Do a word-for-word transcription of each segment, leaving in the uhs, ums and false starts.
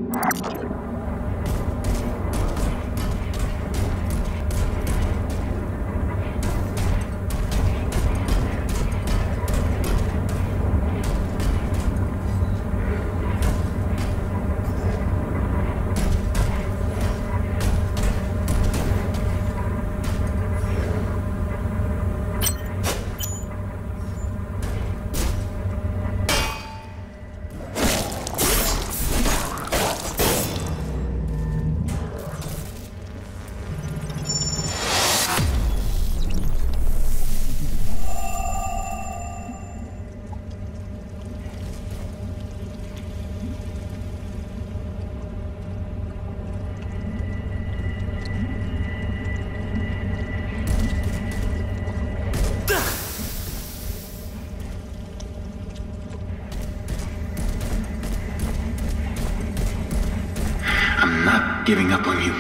Giving up on you.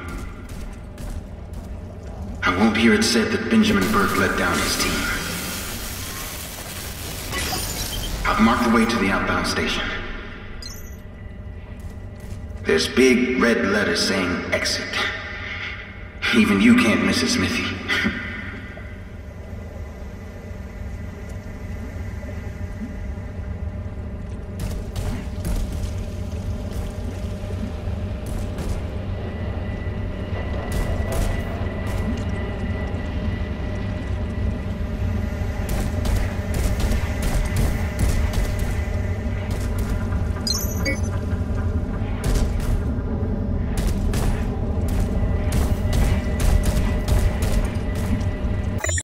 I won't hear it said that Benjamin Burke let down his team. I've marked the way to the outbound station. There's big red letters saying exit. Even you can't miss it, Smithy.